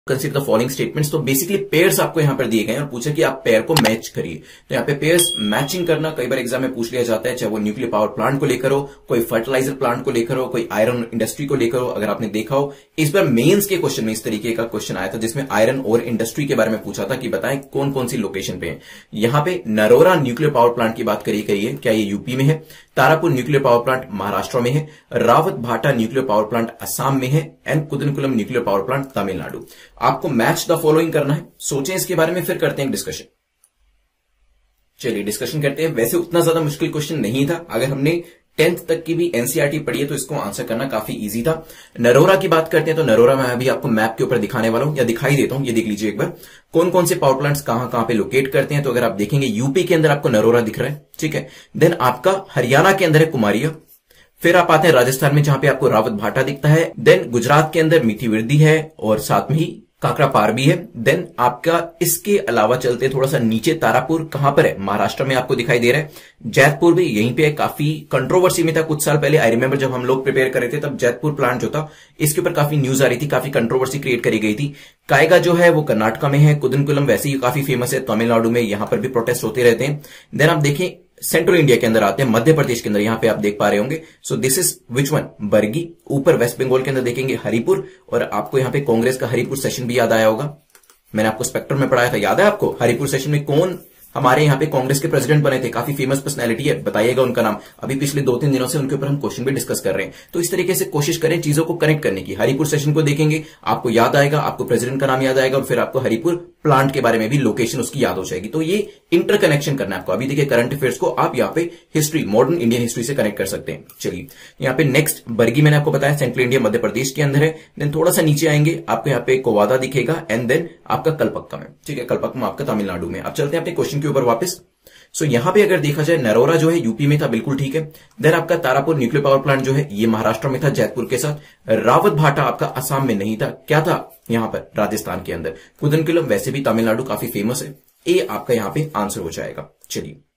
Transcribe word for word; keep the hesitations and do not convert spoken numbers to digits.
Consider the following statements. तो basically pairs आपको यहां पर दिए गए हैं और पूछा कि आप पेयर को मैच करिए। तो यहाँ पे पेयर्स मैचिंग करना कई बार एग्जाम में पूछ लिया जाता है, चाहे वो न्यूक्लियर पावर प्लांट को लेकर हो, कोई फर्टिलाइजर प्लांट को लेकर हो, कोई आयरन इंडस्ट्री को लेकर हो। अगर आपने देखा हो इस बार मेंस के क्वेश्चन में इस तरीके का क्वेश्चन आया था जिसमें आयरन और इंडस्ट्री के बारे में पूछा था कि बताएं कौन कौन सी लोकेशन पे है। यहां पे नरोरा न्यूक्लियर पावर प्लांट की बात करी गई है, क्या ये यूपी में है? Tarapur nuclear power plant Maharashtra में है, रावत भाटा न्यूक्लियर पावर प्लांट असम में है, and Kudankulam nuclear power plant Tamil Nadu. आपको मैच द फॉलोइंग करना है, सोचें इसके बारे में, फिर करते हैं डिस्कशन। चलिए डिस्कशन करते हैं। वैसे उतना ज्यादा मुश्किल क्वेश्चन नहीं था, अगर हमने टेंथ तक की भी एनसीईआरटी पढ़ी है तो इसको आंसर करना काफी इजी था। नरोरा की बात करते हैं तो नरोरा मैं अभी आपको मैप के ऊपर दिखाने वाला हूं, या दिखाई देता हूं, ये देख लीजिए एक बार कौन कौन से पावर प्लांट्स कहां कहां पे लोकेट करते हैं। तो अगर आप देखेंगे यूपी के अंदर आपको नरोरा दिख रहा है, ठीक है। देन आपका हरियाणा के अंदर है कुमारिया, फिर आप आते हैं राजस्थान में जहां पे आपको रावत भाटा दिखता है। देन गुजरात के अंदर मीठी विरदी है और साथ में ही काकड़ा पार भी है। देन आपका इसके अलावा चलते थोड़ा सा नीचे, तारापुर कहां पर है? महाराष्ट्र में आपको दिखाई दे रहा है। जैतपुर भी यहीं पे है, काफी कंट्रोवर्सी में था कुछ साल पहले। आई रिमेंबर जब हम लोग प्रिपेयर कर रहे थे तब जैतपुर प्लांट जो था इसके ऊपर काफी न्यूज आ रही थी, काफी कंट्रोवर्सी क्रिएट करी गई थी। कायगा जो है वो कर्नाटका में है, कुदनकुलम वैसे ही काफी फेमस है, तमिलनाडु में, यहां पर भी प्रोटेस्ट होते रहते हैं। देन आप देखें सेंट्रल इंडिया के अंदर आते हैं, मध्य प्रदेश के अंदर, यहां पे आप देख पा रहे होंगे। So this is which one? Bargi. ऊपर वेस्ट बंगाल के अंदर देखेंगे हरिपुर, और आपको यहां पे कांग्रेस का हरिपुर सेशन भी याद आया होगा, मैंने आपको स्पेक्ट्रम में पढ़ाया था, याद है आपको? हरिपुर सेशन में कौन हमारे यहाँ पे कांग्रेस के प्रेसिडेंट बने थे, काफी फेमस पर्सनैलिटी है, बताइएगा उनका नाम। अभी पिछले दो तीन दिनों से उनके ऊपर हम क्वेश्चन भी डिस्कस कर रहे हैं। तो इस तरीके से कोशिश करें चीजों को कनेक्ट करने की। हरिपुर सेशन को देखेंगे, आपको याद आएगा, आपको प्रेसिडेंट का नाम याद आएगा, और फिर आपको हरिपुर प्लांट के बारे में भी लोकेशन उसकी याद हो जाएगी। तो ये इंटरकनेक्शन करना है आपको। अभी देखिए करंट अफेयर्स को आप यहाँ पे हिस्ट्री, मॉडर्न इंडियन हिस्ट्री से कनेक्ट कर सकते हैं। चलिए यहाँ पे नेक्स्ट बरगी मैंने आपको बताया सेंट्रल इंडिया मध्य प्रदेश के अंदर है। देन थोड़ा सा नीचे आएंगे आपको यहाँ पे कोवादा दिखेगा, एंड देन आपका कलपक्का में, ठीक है, कलपक्का आपका तमिलनाडु में। अब चलते हैं अपने क्वेश्चन के ऊपर वापस। सो so, यहां पे अगर देखा जाए नरोरा जो है यूपी में था, बिल्कुल ठीक है। देन आपका तारापुर न्यूक्लियर पावर प्लांट जो है ये महाराष्ट्र में था जैतपुर के साथ। रावत भाटा आपका असम में नहीं था, क्या था यहां पर? राजस्थान के अंदर। कुदनकुलम वैसे भी तमिलनाडु काफी फेमस है। ए आपका यहां पे आंसर हो जाएगा। चलिए